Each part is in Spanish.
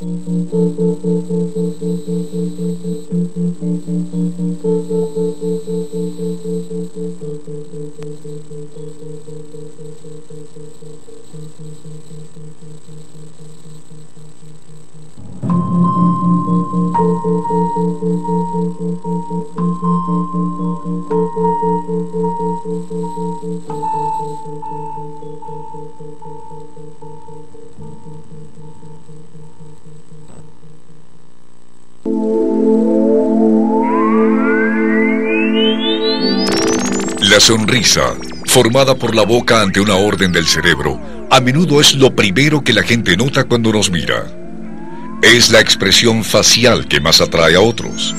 La sonrisa, formada por la boca ante una orden del cerebro, a menudo es lo primero que la gente nota cuando nos mira. Es la expresión facial que más atrae a otros.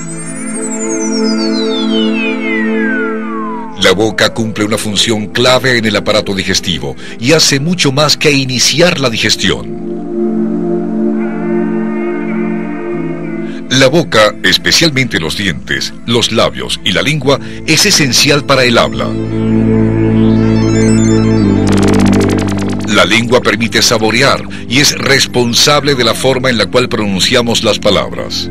La boca cumple una función clave en el aparato digestivo y hace mucho más que iniciar la digestión. La boca, especialmente los dientes, los labios y la lengua, es esencial para el habla. La lengua permite saborear y es responsable de la forma en la cual pronunciamos las palabras.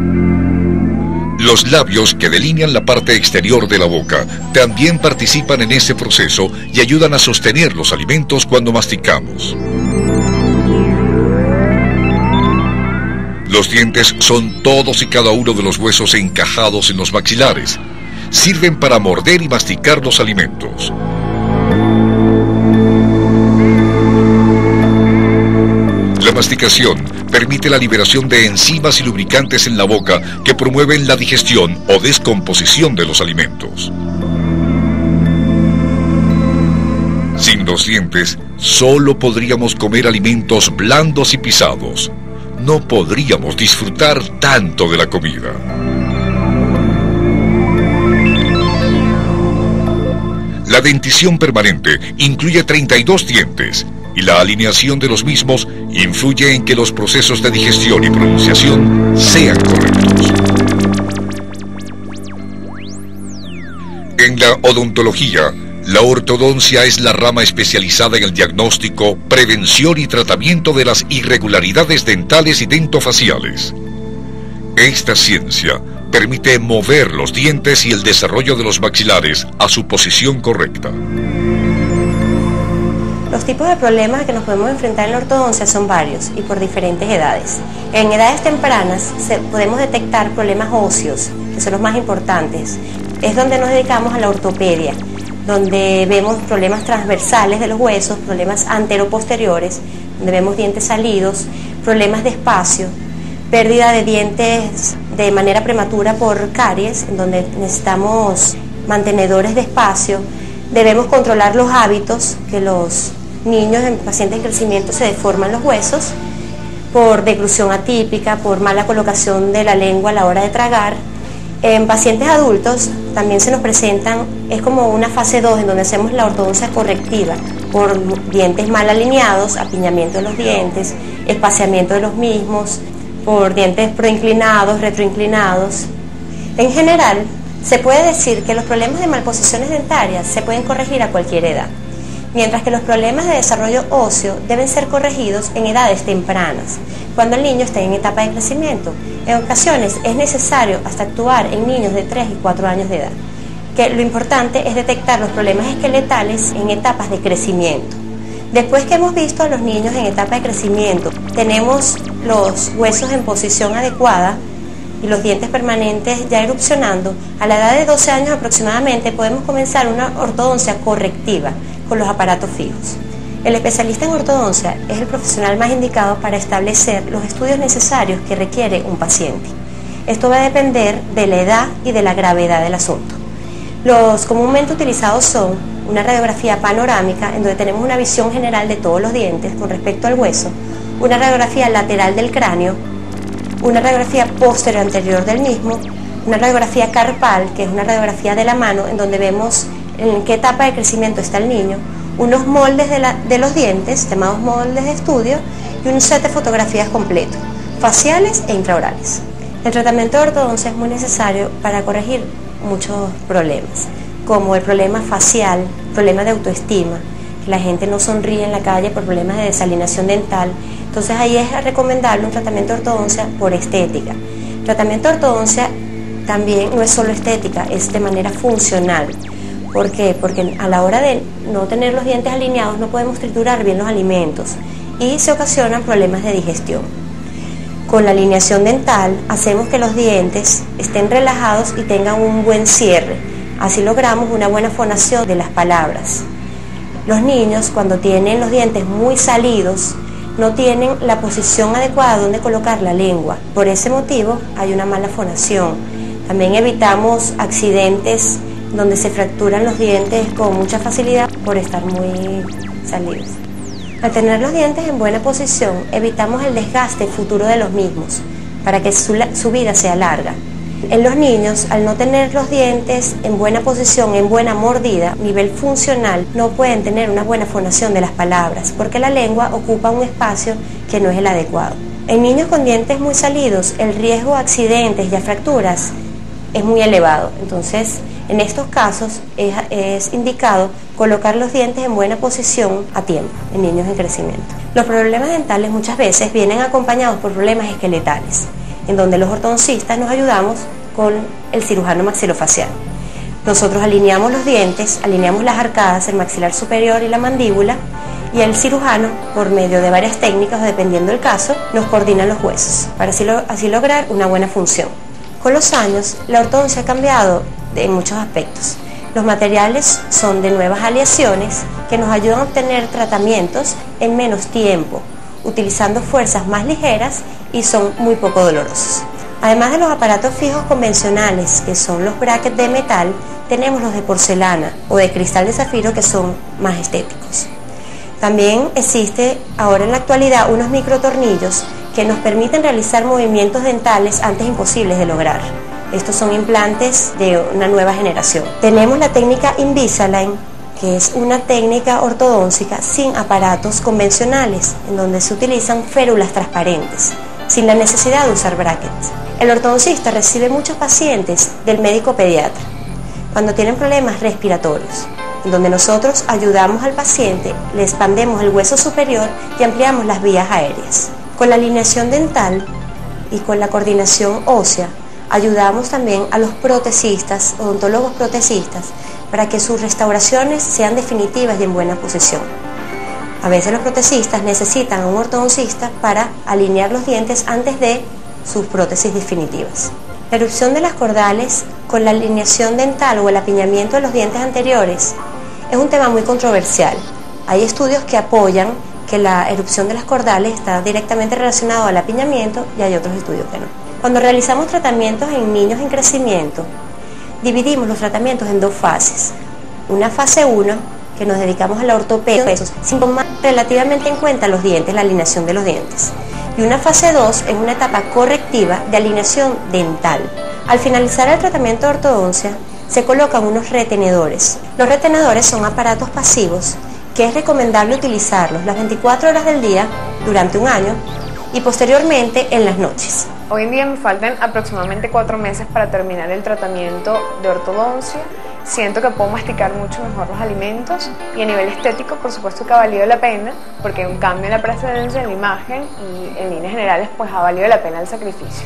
Los labios, que delinean la parte exterior de la boca, también participan en ese proceso y ayudan a sostener los alimentos cuando masticamos. Los dientes son todos y cada uno de los huesos encajados en los maxilares. Sirven para morder y masticar los alimentos. La masticación permite la liberación de enzimas y lubricantes en la boca que promueven la digestión o descomposición de los alimentos. Sin los dientes, solo podríamos comer alimentos blandos y pisados. No podríamos disfrutar tanto de la comida. La dentición permanente incluye 32 dientes y la alineación de los mismos influye en que los procesos de digestión y pronunciación sean correctos. En la odontología, la ortodoncia es la rama especializada en el diagnóstico, prevención y tratamiento de las irregularidades dentales y dentofaciales. Esta ciencia permite mover los dientes y el desarrollo de los maxilares a su posición correcta. Los tipos de problemas que nos podemos enfrentar en la ortodoncia son varios y por diferentes edades. En edades tempranas podemos detectar problemas óseos, que son los más importantes. Es donde nos dedicamos a la ortopedia, donde vemos problemas transversales de los huesos, problemas anteroposteriores, donde vemos dientes salidos, problemas de espacio, pérdida de dientes de manera prematura por caries, en donde necesitamos mantenedores de espacio. Debemos controlar los hábitos, que los niños en pacientes de crecimiento se deforman los huesos por deglución atípica, por mala colocación de la lengua a la hora de tragar. En pacientes adultos también se nos presentan, es como una fase 2 en donde hacemos la ortodoncia correctiva por dientes mal alineados, apiñamiento de los dientes, espaciamiento de los mismos, por dientes proinclinados, retroinclinados. En general, se puede decir que los problemas de malposiciones dentarias se pueden corregir a cualquier edad, mientras que los problemas de desarrollo óseo deben ser corregidos en edades tempranas, cuando el niño está en etapa de crecimiento. En ocasiones es necesario hasta actuar en niños de 3 y 4 años de edad, que lo importante es detectar los problemas esqueletales en etapas de crecimiento. Después que hemos visto a los niños en etapa de crecimiento, tenemos los huesos en posición adecuada y los dientes permanentes ya erupcionando, a la edad de 12 años aproximadamente podemos comenzar una ortodoncia correctiva con los aparatos fijos. El especialista en ortodoncia es el profesional más indicado para establecer los estudios necesarios que requiere un paciente. Esto va a depender de la edad y de la gravedad del asunto. Los comúnmente utilizados son una radiografía panorámica, en donde tenemos una visión general de todos los dientes con respecto al hueso, una radiografía lateral del cráneo, una radiografía posterior anterior del mismo, una radiografía carpal, que es una radiografía de la mano, en donde vemos en qué etapa de crecimiento está el niño, unos moldes de los dientes, llamados moldes de estudio, y un set de fotografías completo, faciales e intraorales. El tratamiento de ortodoncia es muy necesario para corregir muchos problemas, como el problema facial, problema de autoestima, que la gente no sonríe en la calle por problemas de desalineación dental, Entonces ahí es recomendable un tratamiento de ortodoncia por estética. El tratamiento de ortodoncia también no es solo estética, es de manera funcional. ¿Por qué? Porque a la hora de no tener los dientes alineados no podemos triturar bien los alimentos y se ocasionan problemas de digestión. Con la alineación dental hacemos que los dientes estén relajados y tengan un buen cierre. Así logramos una buena fonación de las palabras. Los niños, cuando tienen los dientes muy salidos, no tienen la posición adecuada donde colocar la lengua. Por ese motivo hay una mala fonación. También evitamos accidentes donde se fracturan los dientes con mucha facilidad por estar muy salidos. Al tener los dientes en buena posición, evitamos el desgaste futuro de los mismos, para que su vida sea larga. En los niños, al no tener los dientes en buena posición, en buena mordida, a nivel funcional, no pueden tener una buena fonación de las palabras, porque la lengua ocupa un espacio que no es el adecuado. En niños con dientes muy salidos, el riesgo de accidentes y a fracturas es muy elevado. Entonces, en estos casos es indicado colocar los dientes en buena posición a tiempo en niños en crecimiento. Los problemas dentales muchas veces vienen acompañados por problemas esqueletales, en donde los ortodoncistas nos ayudamos con el cirujano maxilofacial. Nosotros alineamos los dientes, alineamos las arcadas, el maxilar superior y la mandíbula, y el cirujano, por medio de varias técnicas, dependiendo del caso, nos coordina los huesos, para así lograr una buena función. Con los años, la ortodoncia ha cambiado en muchos aspectos. Los materiales son de nuevas aleaciones que nos ayudan a obtener tratamientos en menos tiempo, utilizando fuerzas más ligeras y son muy poco dolorosos. Además de los aparatos fijos convencionales, que son los brackets de metal, tenemos los de porcelana o de cristal de zafiro, que son más estéticos. También existe ahora en la actualidad unos microtornillos que nos permiten realizar movimientos dentales antes imposibles de lograr. Estos son implantes de una nueva generación. Tenemos la técnica Invisalign, que es una técnica ortodóntica sin aparatos convencionales, en donde se utilizan férulas transparentes, sin la necesidad de usar brackets. El ortodoncista recibe muchos pacientes del médico pediatra cuando tienen problemas respiratorios, en donde nosotros ayudamos al paciente, le expandemos el hueso superior y ampliamos las vías aéreas. Con la alineación dental y con la coordinación ósea, ayudamos también a los protecistas, odontólogos protecistas, para que sus restauraciones sean definitivas y en buena posición. A veces los protecistas necesitan a un ortodoncista para alinear los dientes antes de sus prótesis definitivas. La erupción de las cordales con la alineación dental o el apiñamiento de los dientes anteriores es un tema muy controversial. Hay estudios que apoyan que la erupción de las cordales está directamente relacionado al apiñamiento y hay otros estudios que no. Cuando realizamos tratamientos en niños en crecimiento, dividimos los tratamientos en dos fases. Una fase 1, que nos dedicamos a la ortopedia, sin tomar relativamente en cuenta los dientes, la alineación de los dientes. Y una fase 2 es una etapa correctiva de alineación dental. Al finalizar el tratamiento de ortodoncia, se colocan unos retenedores. Los retenedores son aparatos pasivos que es recomendable utilizarlos las 24 horas del día durante un año y posteriormente en las noches. Hoy en día me faltan aproximadamente 4 meses para terminar el tratamiento de ortodoncia. Siento que puedo masticar mucho mejor los alimentos y a nivel estético, por supuesto que ha valido la pena, porque hay un cambio en la presencia, en la imagen y en líneas generales pues ha valido la pena el sacrificio.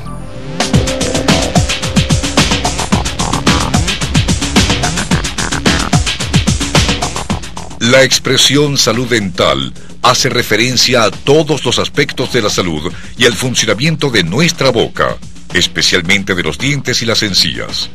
La expresión salud dental hace referencia a todos los aspectos de la salud y al funcionamiento de nuestra boca, especialmente de los dientes y las encías.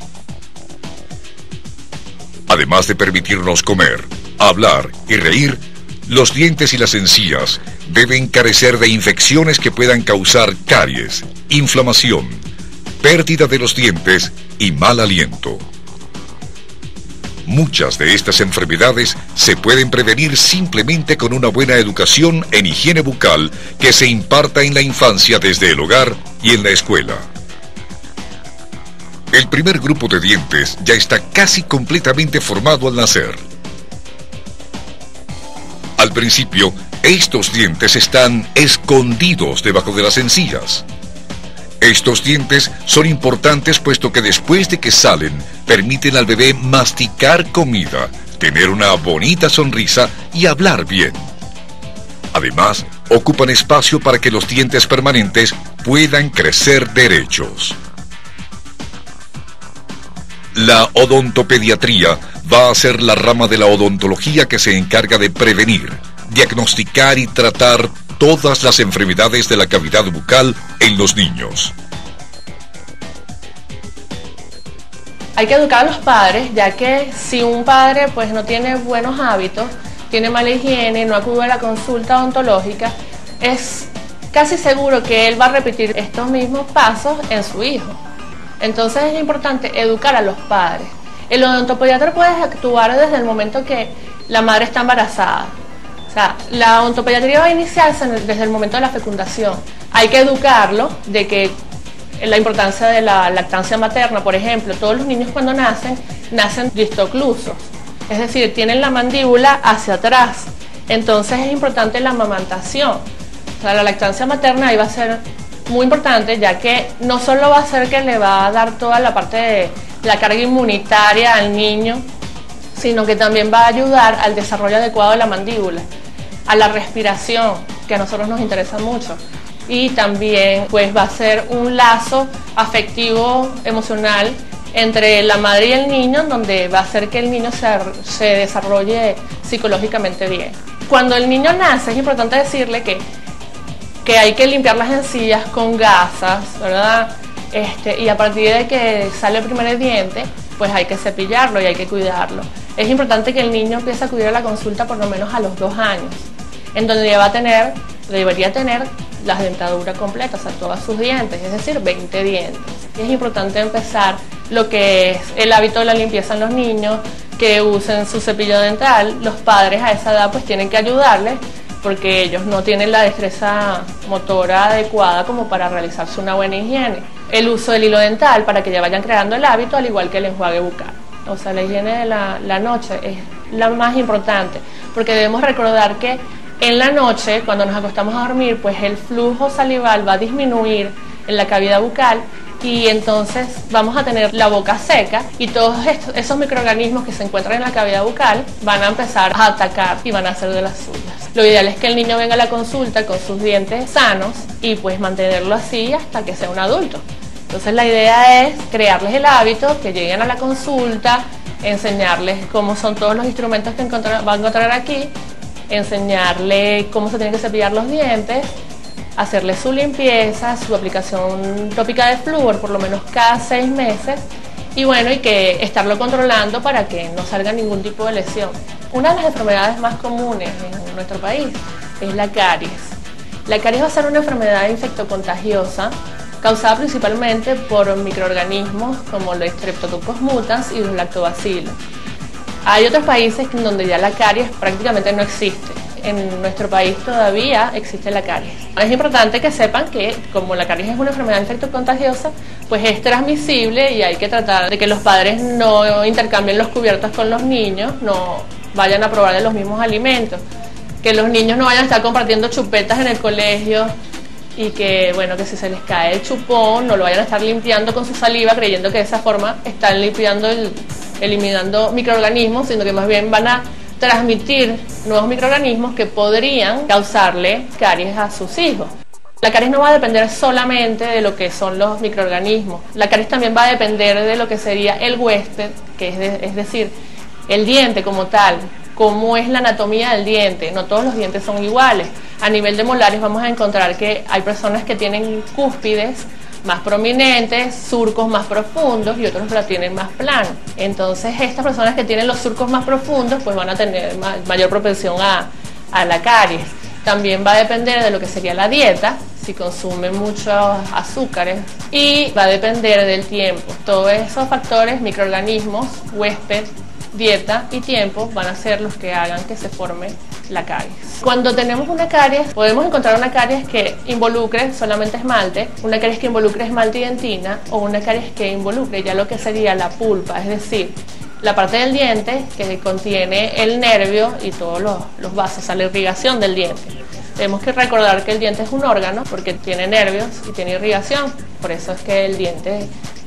Además de permitirnos comer, hablar y reír, los dientes y las encías deben carecer de infecciones que puedan causar caries, inflamación, pérdida de los dientes y mal aliento. Muchas de estas enfermedades se pueden prevenir simplemente con una buena educación en higiene bucal que se imparta en la infancia desde el hogar y en la escuela. El primer grupo de dientes ya está casi completamente formado al nacer. Al principio, estos dientes están escondidos debajo de las encías. Estos dientes son importantes puesto que después de que salen, permiten al bebé masticar comida, tener una bonita sonrisa y hablar bien. Además, ocupan espacio para que los dientes permanentes puedan crecer derechos. La odontopediatría va a ser la rama de la odontología que se encarga de prevenir, diagnosticar y tratar todas las enfermedades de la cavidad bucal en los niños. Hay que educar a los padres, ya que si un padre pues no tiene buenos hábitos, tiene mala higiene, no acude a la consulta odontológica, es casi seguro que él va a repetir estos mismos pasos en su hijo. Entonces es importante educar a los padres. El odontopediatra puede actuar desde el momento que la madre está embarazada. O sea, la odontopediatría va a iniciarse desde el momento de la fecundación. Hay que educarlo de que la importancia de la lactancia materna, por ejemplo, todos los niños cuando nacen distoclusos, es decir, tienen la mandíbula hacia atrás. Entonces es importante la amamantación. O sea, la lactancia materna ahí va a ser muy importante, ya que no solo va a ser que le va a dar toda la parte de la carga inmunitaria al niño, sino que también va a ayudar al desarrollo adecuado de la mandíbula, a la respiración, que a nosotros nos interesa mucho, y también pues va a ser un lazo afectivo, emocional entre la madre y el niño, donde va a hacer que el niño se desarrolle psicológicamente bien. Cuando el niño nace es importante decirle que hay que limpiar las encías con gasas, ¿verdad? Y a partir de que sale el primer diente, pues hay que cepillarlo y hay que cuidarlo. Es importante que el niño empiece a acudir a la consulta por lo menos a los 2 años, en donde ya debería tener la dentadura completa, o sea, todos sus dientes, es decir, 20 dientes. Y es importante empezar lo que es el hábito de la limpieza en los niños, que usen su cepillo dental. Los padres a esa edad pues tienen que ayudarles, porque ellos no tienen la destreza motora adecuada como para realizarse una buena higiene. El uso del hilo dental para que ya vayan creando el hábito, al igual que el enjuague bucal. O sea, la higiene de la noche es la más importante, porque debemos recordar que en la noche, cuando nos acostamos a dormir, pues el flujo salival va a disminuir en la cavidad bucal y entonces vamos a tener la boca seca y todos esos microorganismos que se encuentran en la cavidad bucal van a empezar a atacar y van a hacer de las suyas. Lo ideal es que el niño venga a la consulta con sus dientes sanos y pues mantenerlo así hasta que sea un adulto. Entonces la idea es crearles el hábito, que lleguen a la consulta, enseñarles cómo son todos los instrumentos que va a encontrar aquí, enseñarle cómo se tienen que cepillar los dientes, hacerle su limpieza, su aplicación tópica de flúor por lo menos cada 6 meses y bueno, y que estarlo controlando para que no salga ningún tipo de lesión. Una de las enfermedades más comunes en nuestro país es la caries. La caries va a ser una enfermedad infectocontagiosa causada principalmente por microorganismos como los Streptococcus mutans y los lactobacilos. Hay otros países en donde ya la caries prácticamente no existe. En nuestro país todavía existe la caries. Es importante que sepan que como la caries es una enfermedad infectocontagiosa, pues es transmisible y hay que tratar de que los padres no intercambien los cubiertos con los niños, no vayan a probar de los mismos alimentos, que los niños no vayan a estar compartiendo chupetas en el colegio y que, bueno, que si se les cae el chupón no lo vayan a estar limpiando con su saliva creyendo que de esa forma están limpiando eliminando microorganismos, sino que más bien van a transmitir nuevos microorganismos que podrían causarle caries a sus hijos. La caries no va a depender solamente de lo que son los microorganismos, la caries también va a depender de lo que sería el huésped, es decir, el diente como tal, cómo es la anatomía del diente. No todos los dientes son iguales. A nivel de molares vamos a encontrar que hay personas que tienen cúspides más prominentes, surcos más profundos y otros la tienen más plano. Entonces estas personas que tienen los surcos más profundos pues van a tener mayor propensión a la caries. También va a depender de lo que sería la dieta, si consumen muchos azúcares, y va a depender del tiempo. Todos esos factores, microorganismos, huésped, dieta y tiempo van a ser los que hagan que se forme la caries. Cuando tenemos una caries, podemos encontrar una caries que involucre solamente esmalte, una caries que involucre esmalte y dentina, o una caries que involucre ya lo que sería la pulpa, es decir, la parte del diente que contiene el nervio y todos los vasos, o sea, la irrigación del diente. Tenemos que recordar que el diente es un órgano porque tiene nervios y tiene irrigación, por eso es que el diente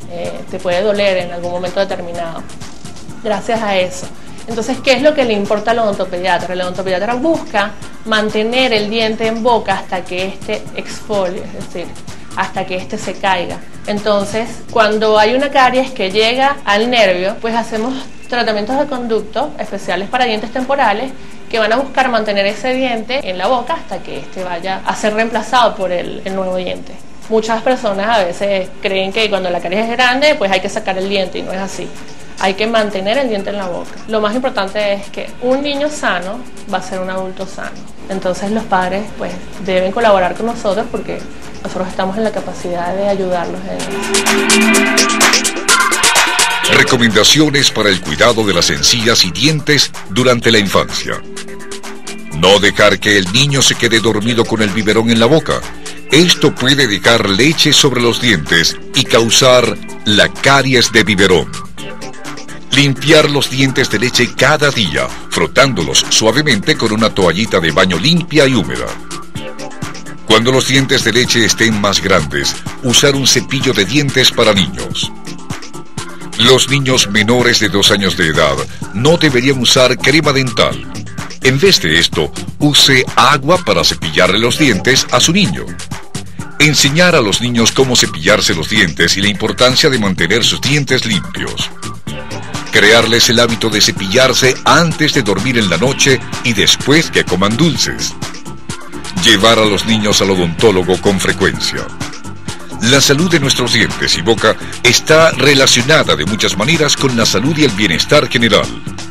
te puede doler en algún momento determinado. Gracias a eso. Entonces, ¿qué es lo que le importa al odontopediatra? El odontopediatra busca mantener el diente en boca hasta que éste exfolie, es decir, hasta que éste se caiga. Entonces, cuando hay una caries que llega al nervio, pues hacemos tratamientos de conducto especiales para dientes temporales que van a buscar mantener ese diente en la boca hasta que éste vaya a ser reemplazado por el nuevo diente. Muchas personas a veces creen que cuando la caries es grande, pues hay que sacar el diente, y no es así. Hay que mantener el diente en la boca. Lo más importante es que un niño sano va a ser un adulto sano. Entonces los padres pues deben colaborar con nosotros porque nosotros estamos en la capacidad de ayudarlos en eso. Recomendaciones para el cuidado de las encías y dientes durante la infancia. No dejar que el niño se quede dormido con el biberón en la boca. Esto puede dejar leche sobre los dientes y causar la caries de biberón. Limpiar los dientes de leche cada día, frotándolos suavemente con una toallita de baño limpia y húmeda. Cuando los dientes de leche estén más grandes, usar un cepillo de dientes para niños. Los niños menores de 2 años de edad no deberían usar crema dental. En vez de esto, use agua para cepillarle los dientes a su niño. Enseñar a los niños cómo cepillarse los dientes y la importancia de mantener sus dientes limpios. Crearles el hábito de cepillarse antes de dormir en la noche y después que coman dulces. Llevar a los niños al odontólogo con frecuencia. La salud de nuestros dientes y boca está relacionada de muchas maneras con la salud y el bienestar general.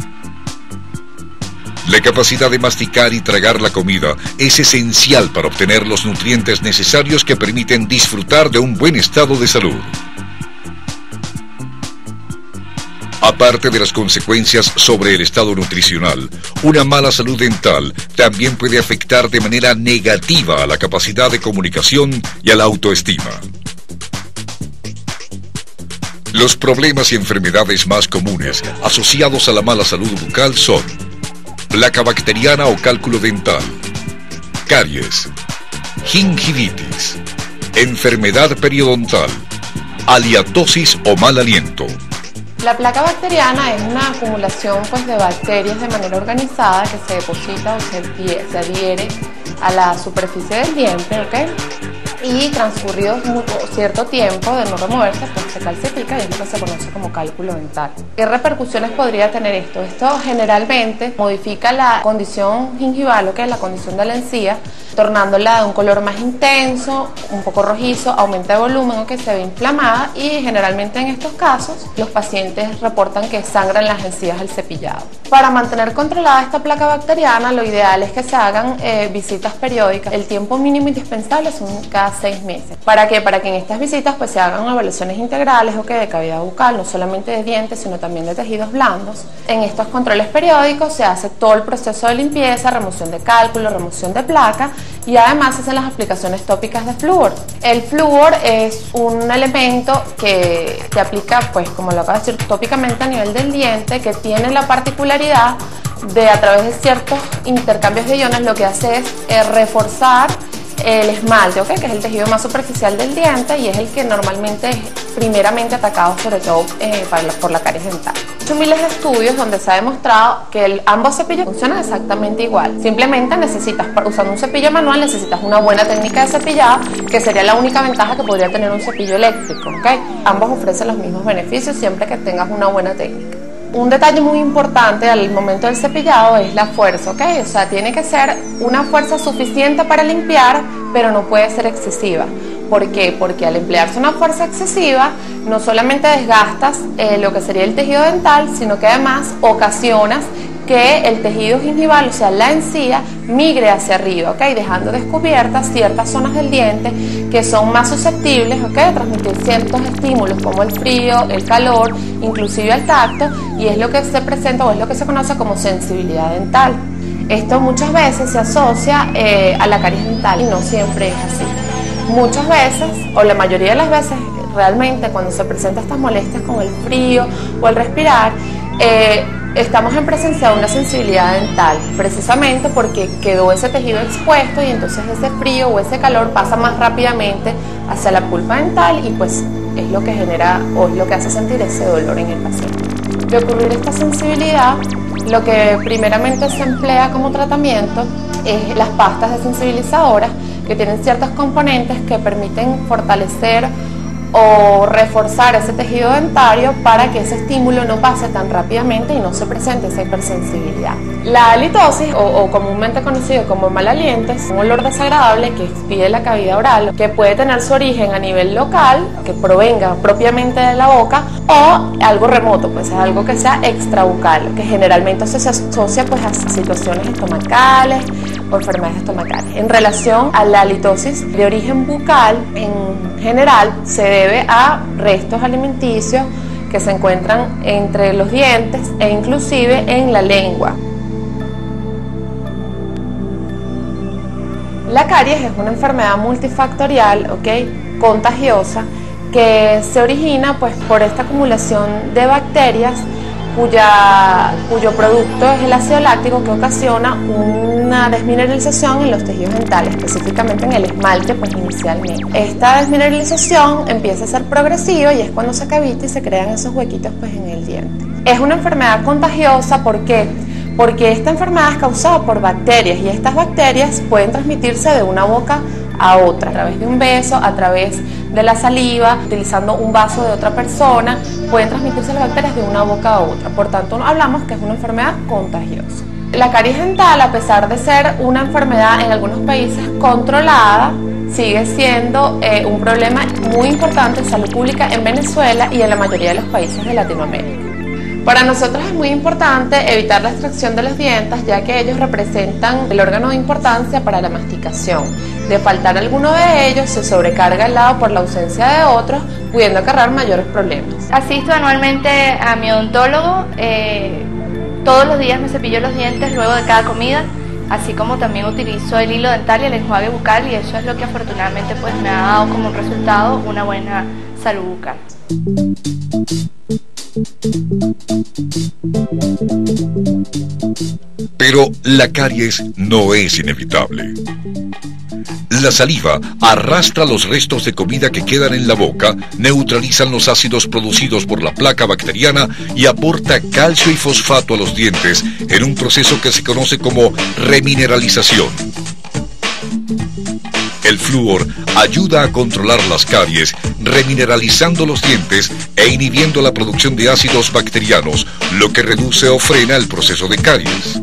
La capacidad de masticar y tragar la comida es esencial para obtener los nutrientes necesarios que permiten disfrutar de un buen estado de salud. Aparte de las consecuencias sobre el estado nutricional, una mala salud dental también puede afectar de manera negativa a la capacidad de comunicación y a la autoestima. Los problemas y enfermedades más comunes asociados a la mala salud bucal son placa bacteriana o cálculo dental, caries, gingivitis, enfermedad periodontal, haliatosis o mal aliento. La placa bacteriana es una acumulación de bacterias de manera organizada que se deposita o se adhiere a la superficie del diente, ¿ok? Y transcurrido cierto tiempo de no removerse, pues se calcifica y es lo que se conoce como cálculo dental. ¿Qué repercusiones podría tener esto? Esto generalmente modifica la condición gingival, ¿ok? La condición de la encía, tornándola de un color más intenso, un poco rojizo, aumenta de volumen, ¿ok? Se ve inflamada y generalmente en estos casos los pacientes reportan que sangran las encías al cepillado. Para mantener controlada esta placa bacteriana, lo ideal es que se hagan visitas periódicas. El tiempo mínimo indispensable son cada 6 meses. ¿Para qué? Para que en estas visitas pues se hagan evaluaciones integrales, ¿ok? De cavidad bucal, no solamente de dientes, sino también de tejidos blandos. En estos controles periódicos se hace todo el proceso de limpieza, remoción de cálculo, remoción de placa, y además se hacen las aplicaciones tópicas de flúor. El flúor es un elemento que se aplica, pues como lo acabo de decir, tópicamente a nivel del diente, que tiene la particularidad de, a través de ciertos intercambios de iones, lo que hace es reforzar el esmalte, ¿okay? Que es el tejido más superficial del diente y es el que normalmente es primeramente atacado, sobre todo por la caries dental. Hay hecho miles de estudios donde se ha demostrado que ambos cepillos funcionan exactamente igual. Simplemente usando un cepillo manual necesitas una buena técnica de cepillado, que sería la única ventaja que podría tener un cepillo eléctrico, ¿okay? Ambos ofrecen los mismos beneficios siempre que tengas una buena técnica. Un detalle muy importante al momento del cepillado es la fuerza, ¿ok? O sea, tiene que ser una fuerza suficiente para limpiar, pero no puede ser excesiva. ¿Por qué? Porque al emplearse una fuerza excesiva, no solamente desgastas lo que sería el tejido dental, sino que además ocasionas que el tejido gingival, o sea, la encía, migre hacia arriba, ¿ok? Dejando descubiertas ciertas zonas del diente que son más susceptibles, ¿ok? De transmitir ciertos estímulos como el frío, el calor, inclusive el tacto, y es lo que se presenta o es lo que se conoce como sensibilidad dental. Esto muchas veces se asocia a la caries dental y no siempre es así. Muchas veces, o la mayoría de las veces, realmente cuando se presentan estas molestias con el frío o el respirar, estamos en presencia de una sensibilidad dental, precisamente porque quedó ese tejido expuesto y entonces ese frío o ese calor pasa más rápidamente hacia la pulpa dental y pues es lo que genera o es lo que hace sentir ese dolor en el paciente. De ocurrir esta sensibilidad, Lo que primeramente se emplea como tratamiento es las pastas desensibilizadoras, que tienen ciertos componentes que permiten fortalecer o reforzar ese tejido dentario para que ese estímulo no pase tan rápidamente y no se presente esa hipersensibilidad. La halitosis, o comúnmente conocido como mal aliento, es un olor desagradable que expide la cavidad oral, que puede tener su origen a nivel local, que provenga propiamente de la boca, o algo remoto, pues es algo que sea extrabucal, que generalmente se asocia pues a situaciones estomacales o enfermedades estomacales. En relación a la halitosis de origen bucal, en general se debe a restos alimenticios que se encuentran entre los dientes e inclusive en la lengua. La caries es una enfermedad multifactorial, contagiosa, que se origina pues por esta acumulación de bacterias cuyo producto es el ácido láctico, que ocasiona una desmineralización en los tejidos dentales, específicamente en el esmalte pues inicialmente. Esta desmineralización empieza a ser progresiva y es cuando se cavita y se crean esos huequitos pues en el diente. Es una enfermedad contagiosa, ¿por qué? Porque esta enfermedad es causada por bacterias y estas bacterias pueden transmitirse de una boca a otra, a través de un beso, a través de la saliva, utilizando un vaso de otra persona, pueden transmitirse las bacterias de una boca a otra. Por tanto, hablamos que es una enfermedad contagiosa. La caries dental, a pesar de ser una enfermedad en algunos países controlada, sigue siendo un problema muy importante en salud pública en Venezuela y en la mayoría de los países de Latinoamérica. Para nosotros es muy importante evitar la extracción de los dientes, ya que ellos representan el órgano de importancia para la masticación. De faltar alguno de ellos, se sobrecarga el lado por la ausencia de otros, pudiendo acarrear mayores problemas. Asisto anualmente a mi odontólogo, todos los días me cepillo los dientes luego de cada comida, así como también utilizo el hilo dental y el enjuague bucal, y eso es lo que afortunadamente pues me ha dado como resultado una buena salud bucal. Pero la caries no es inevitable. La saliva arrastra los restos de comida que quedan en la boca, neutralizan los ácidos producidos por la placa bacteriana y aporta calcio y fosfato a los dientes en un proceso que se conoce como remineralización. El flúor ayuda a controlar las caries, remineralizando los dientes e inhibiendo la producción de ácidos bacterianos, lo que reduce o frena el proceso de caries.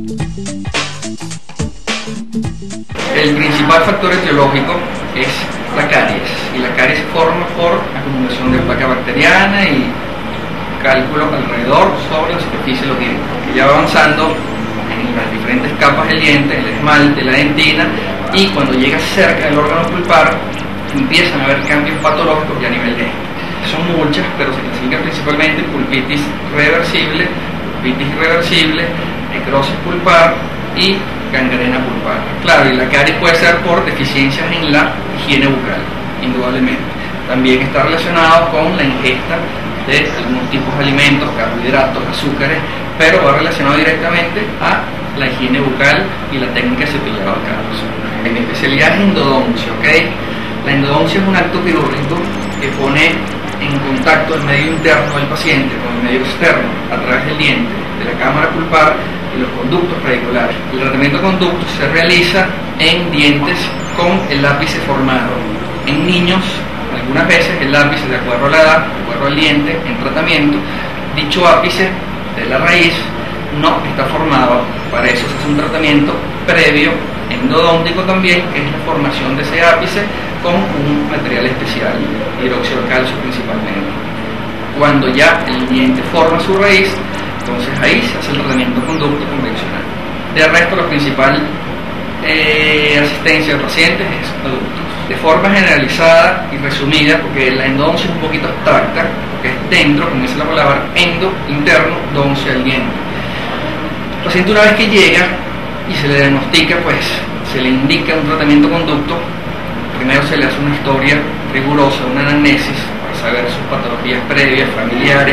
El principal factor etiológico es la caries, y la caries se forma por acumulación de placa bacteriana y cálculo alrededor sobre la superficie de los dientes, que ya va avanzando en las diferentes capas del diente, el esmalte, la dentina, y cuando llega cerca del órgano pulpar empiezan a haber cambios patológicos ya a nivel de son muchas, pero se clasifican principalmente pulpitis reversible, pulpitis irreversible, necrosis pulpar y gangrena pulpar. Claro, y la caries puede ser por deficiencias en la higiene bucal, indudablemente. También está relacionado con la ingesta de algunos tipos de alimentos, carbohidratos, azúcares, pero va relacionado directamente a la higiene bucal y la técnica de cepillado de caries. Mi especialidad es endodoncia, La endodoncia es un acto quirúrgico que pone en contacto el medio interno del paciente con el medio externo a través del diente, de la cámara pulpar y los conductos radiculares. El tratamiento de conductos se realiza en dientes con el ápice formado. En niños, algunas veces el ápice, de acuerdo a la edad, de acuerdo al diente, en tratamiento, dicho ápice de la raíz no está formado. Para eso se hace un tratamiento previo, endodóntico también, que es la formación de ese ápice con un material especial, hidróxido de calcio principalmente. Cuando ya el diente forma su raíz, entonces ahí se hace el tratamiento conducto convencional. De resto, la principal asistencia de pacientes es adultos. De forma generalizada y resumida, porque la endodoncia es un poquito abstracta, porque es dentro, como dice la palabra, endo, interno, doncia, el diente. El paciente, una vez que llega y se le diagnostica, pues se le indica un tratamiento conducto. Primero se le hace una historia rigurosa, una anamnesis, para saber sus patologías previas, familiares.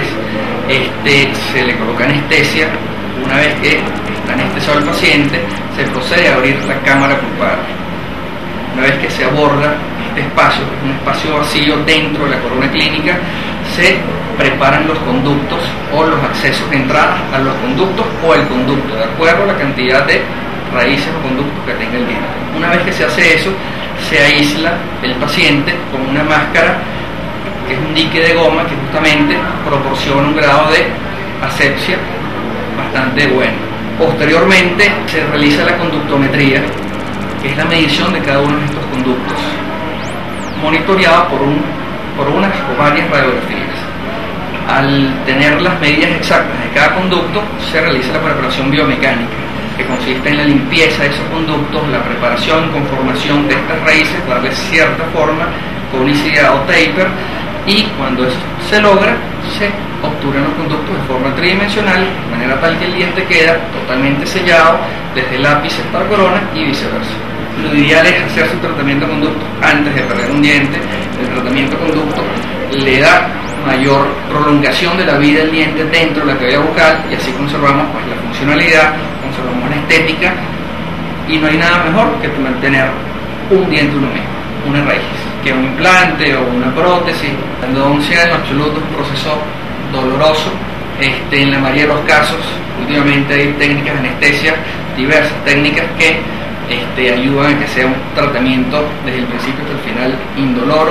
Se le coloca anestesia. Una vez que está anestesiado el paciente, se procede a abrir la cámara pulpar. Una vez que se aborda este espacio, un espacio vacío dentro de la corona clínica, se preparan los conductos o los accesos de entrada a los conductos o el conducto, de acuerdo a la cantidad de raíces o conductos que tenga el diente. Una vez que se hace eso, se aísla el paciente con una máscara que es un dique de goma que justamente proporciona un grado de asepsia bastante bueno. Posteriormente se realiza la conductometría, que es la medición de cada uno de estos conductos, monitoreada por unas o varias radiografías. Al tener las medidas exactas de cada conducto, se realiza la preparación biomecánica, que consiste en la limpieza de esos conductos, la preparación y conformación de estas raíces, darle cierta forma, conicidad o taper, y cuando eso se logra, se obturan los conductos de forma tridimensional, de manera tal que el diente queda totalmente sellado desde el ápice hasta la corona y viceversa. Lo ideal es hacer su tratamiento de conducto antes de perder un diente. El tratamiento de conducto le da mayor prolongación de la vida del diente dentro de la cavidad bucal, y así conservamos pues la funcionalidad, conservamos la estética, y no hay nada mejor que mantener un diente uno mismo, una raíz, que un implante o una prótesis. La endodoncia en absoluto es un proceso doloroso. En la mayoría de los casos, últimamente hay técnicas de anestesia, diversas técnicas que ayudan a que sea un tratamiento desde el principio hasta el final indoloro.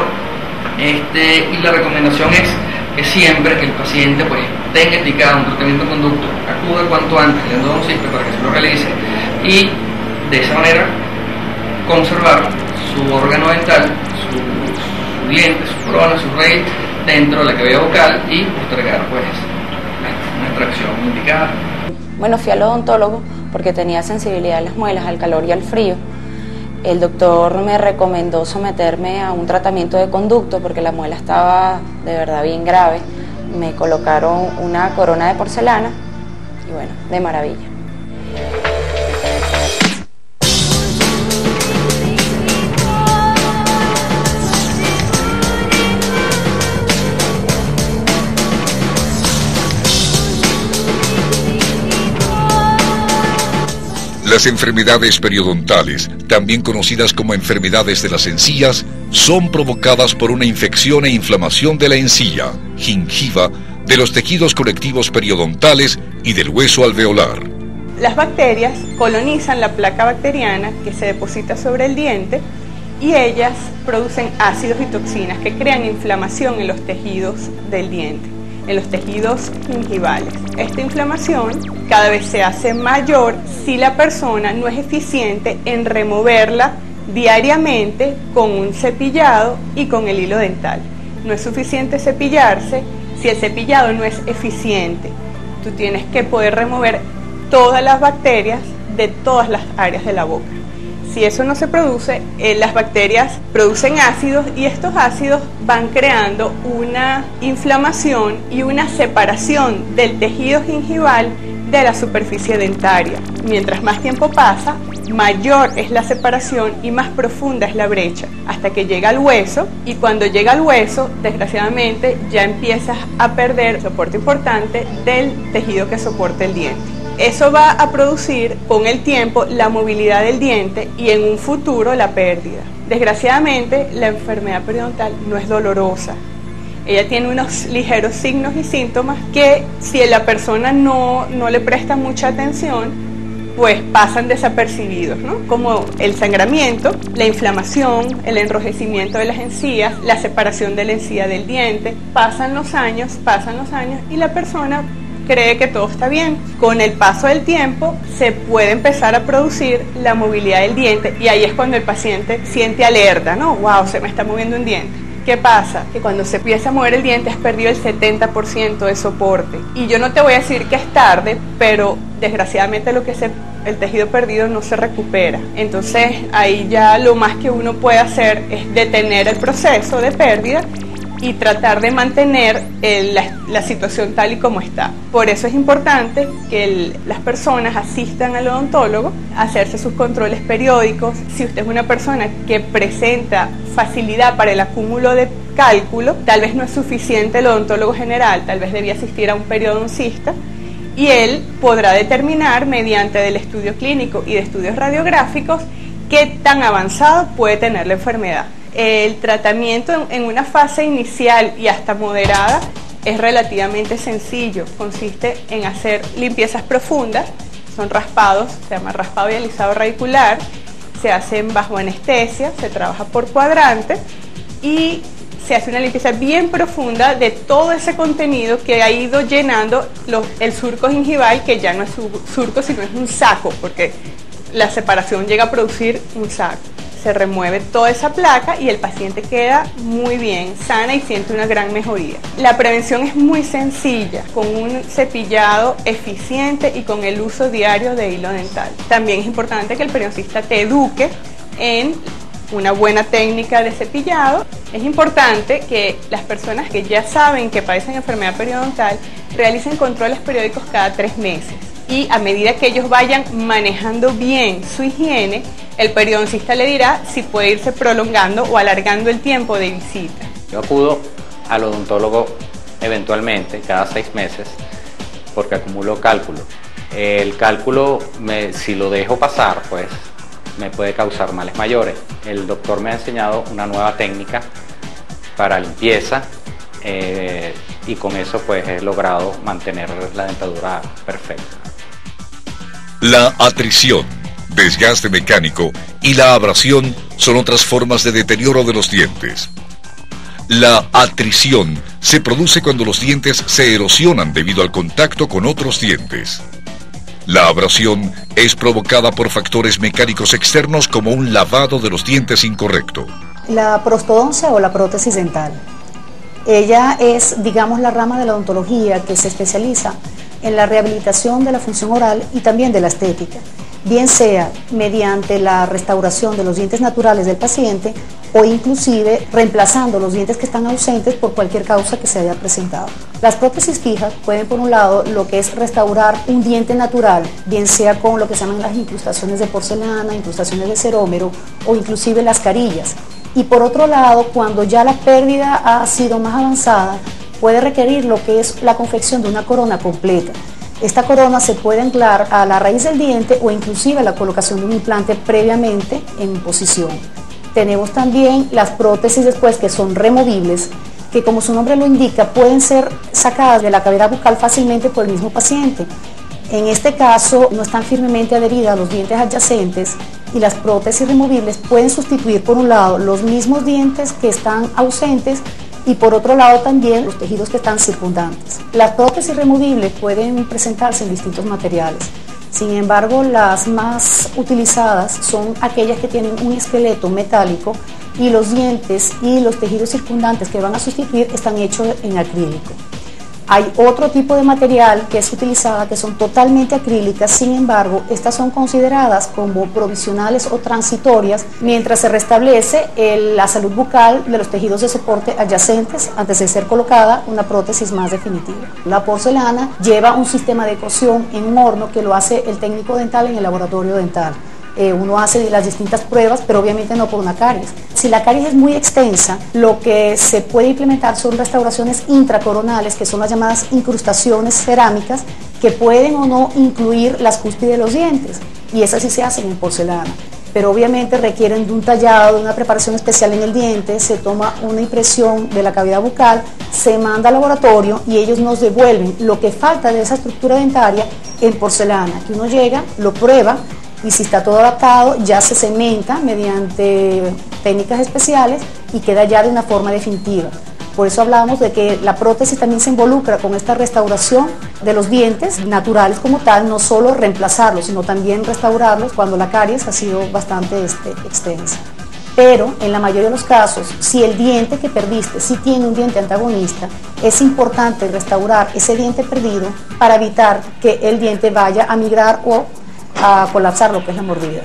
Y la recomendación es que siempre que el paciente pues tenga indicado un tratamiento de conducto, acuda cuanto antes al endodoncista para que se lo realice, y de esa manera conservar su órgano dental, su diente, su corona, su raíz dentro de la cavidad bucal y postergar pues una extracción indicada. Bueno, fui al odontólogo porque tenía sensibilidad a las muelas, al calor y al frío. El doctor me recomendó someterme a un tratamiento de conducto porque la muela estaba de verdad bien grave. Me colocaron una corona de porcelana y bueno, de maravilla. Las enfermedades periodontales, también conocidas como enfermedades de las encías, son provocadas por una infección e inflamación de la encía, gingiva, de los tejidos conectivos periodontales y del hueso alveolar. Las bacterias colonizan la placa bacteriana que se deposita sobre el diente, y ellas producen ácidos y toxinas que crean inflamación en los tejidos del diente, en los tejidos gingivales. Esta inflamación cada vez se hace mayor si la persona no es eficiente en removerla diariamente con un cepillado y con el hilo dental. No es suficiente cepillarse si el cepillado no es eficiente. Tú tienes que poder remover todas las bacterias de todas las áreas de la boca. Si eso no se produce, las bacterias producen ácidos, y estos ácidos van creando una inflamación y una separación del tejido gingival de la superficie dentaria. Mientras más tiempo pasa, mayor es la separación y más profunda es la brecha, hasta que llega al hueso, y cuando llega al hueso, desgraciadamente, ya empiezas a perder soporte importante del tejido que soporta el diente. Eso va a producir con el tiempo la movilidad del diente y en un futuro la pérdida. Desgraciadamente, la enfermedad periodontal no es dolorosa. Ella tiene unos ligeros signos y síntomas que, si la persona no le presta mucha atención, pues pasan desapercibidos, ¿no? Como el sangramiento, la inflamación, el enrojecimiento de las encías, la separación de la encía del diente. Pasan los años y la persona cree que todo está bien. Con el paso del tiempo se puede empezar a producir la movilidad del diente, y ahí es cuando el paciente siente alerta, ¿no? ¡Wow! Se me está moviendo un diente. ¿Qué pasa? Que cuando se empieza a mover el diente has perdido el 70% de soporte. Y yo no te voy a decir que es tarde, pero desgraciadamente el tejido perdido no se recupera. Entonces ahí ya lo más que uno puede hacer es detener el proceso de pérdida y tratar de mantener la situación tal y como está. Por eso es importante que las personas asistan al odontólogo a hacerse sus controles periódicos. Si usted es una persona que presenta facilidad para el acúmulo de cálculo, tal vez no es suficiente el odontólogo general, tal vez debía asistir a un periodoncista, y él podrá determinar mediante el estudio clínico y de estudios radiográficos qué tan avanzado puede tener la enfermedad. El tratamiento en una fase inicial y hasta moderada es relativamente sencillo. Consiste en hacer limpiezas profundas, son raspados, se llama raspado y alisado radicular, se hacen bajo anestesia, se trabaja por cuadrante y se hace una limpieza bien profunda de todo ese contenido que ha ido llenando el surco gingival, que ya no es surco, sino es un saco, porque la separación llega a producir un saco. Se remueve toda esa placa y el paciente queda muy bien, sana y siente una gran mejoría. La prevención es muy sencilla, con un cepillado eficiente y con el uso diario de hilo dental. También es importante que el periodoncista te eduque en una buena técnica de cepillado. Es importante que las personas que ya saben que padecen enfermedad periodontal realicen controles periódicos cada 3 meses. Y a medida que ellos vayan manejando bien su higiene, el periodoncista le dirá si puede irse prolongando o alargando el tiempo de visita. Yo acudo al odontólogo eventualmente cada 6 meses porque acumulo cálculo. El cálculo, si lo dejo pasar, pues me puede causar males mayores. El doctor me ha enseñado una nueva técnica para limpieza y con eso pues he logrado mantener la dentadura perfecta. La atrición, desgaste mecánico y la abrasión son otras formas de deterioro de los dientes. La atrición se produce cuando los dientes se erosionan debido al contacto con otros dientes. La abrasión es provocada por factores mecánicos externos como un lavado de los dientes incorrecto. La prostodoncia o la prótesis dental. Ella es, digamos, la rama de la odontología que se especializa en la rehabilitación de la función oral y también de la estética, bien sea mediante la restauración de los dientes naturales del paciente o inclusive reemplazando los dientes que están ausentes por cualquier causa que se haya presentado. Las prótesis fijas pueden, por un lado, lo que es restaurar un diente natural, bien sea con lo que se llaman las incrustaciones de porcelana, incrustaciones de cerómero o inclusive las carillas. Y por otro lado, cuando ya la pérdida ha sido más avanzada, puede requerir lo que es la confección de una corona completa. Esta corona se puede anclar a la raíz del diente o inclusive la colocación de un implante previamente en posición. Tenemos también las prótesis después que son removibles, que como su nombre lo indica, pueden ser sacadas de la cavidad bucal fácilmente por el mismo paciente. En este caso no están firmemente adheridas a los dientes adyacentes y las prótesis removibles pueden sustituir por un lado los mismos dientes que están ausentes y por otro lado también los tejidos que están circundantes. Las prótesis removibles pueden presentarse en distintos materiales. Sin embargo, las más utilizadas son aquellas que tienen un esqueleto metálico y los dientes y los tejidos circundantes que van a sustituir están hechos en acrílico. Hay otro tipo de material que es utilizada que son totalmente acrílicas, sin embargo, estas son consideradas como provisionales o transitorias mientras se restablece la salud bucal de los tejidos de soporte adyacentes antes de ser colocada una prótesis más definitiva. La porcelana lleva un sistema de cocción en un horno que lo hace el técnico dental en el laboratorio dental. Uno hace las distintas pruebas, pero obviamente no por una caries. Si la caries es muy extensa, lo que se puede implementar son restauraciones intracoronales, que son las llamadas incrustaciones cerámicas, que pueden o no incluir las cúspides de los dientes, y esas sí se hacen en porcelana. Pero obviamente requieren de un tallado, de una preparación especial en el diente, se toma una impresión de la cavidad bucal, se manda al laboratorio y ellos nos devuelven lo que falta de esa estructura dentaria en porcelana, que uno llega, lo prueba, y si está todo adaptado ya se cementa mediante técnicas especiales y queda ya de una forma definitiva. Por eso hablábamos de que la prótesis también se involucra con esta restauración de los dientes naturales como tal, no solo reemplazarlos, sino también restaurarlos cuando la caries ha sido bastante extensa. Pero en la mayoría de los casos, si el diente que perdiste sí tiene un diente antagonista, es importante restaurar ese diente perdido para evitar que el diente vaya a migrar o a colapsar lo que es la mordida.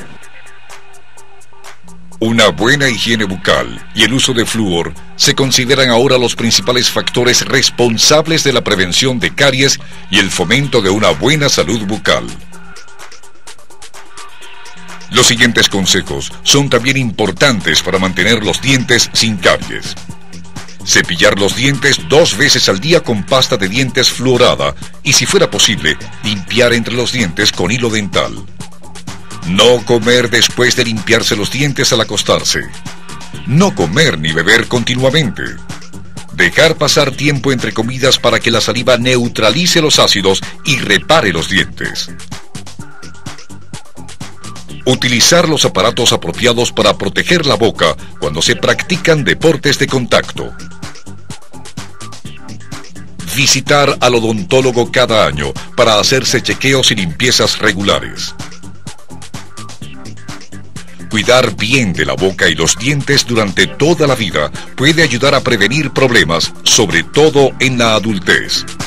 Una buena higiene bucal y el uso de flúor se consideran ahora los principales factores responsables de la prevención de caries y el fomento de una buena salud bucal. Los siguientes consejos son también importantes para mantener los dientes sin caries. Cepillar los dientes 2 veces al día con pasta de dientes fluorada y, si fuera posible, limpiar entre los dientes con hilo dental. No comer después de limpiarse los dientes al acostarse. No comer ni beber continuamente. Dejar pasar tiempo entre comidas para que la saliva neutralice los ácidos y repare los dientes. Utilizar los aparatos apropiados para proteger la boca cuando se practican deportes de contacto. Visitar al odontólogo cada año para hacerse chequeos y limpiezas regulares. Cuidar bien de la boca y los dientes durante toda la vida puede ayudar a prevenir problemas, sobre todo en la adultez.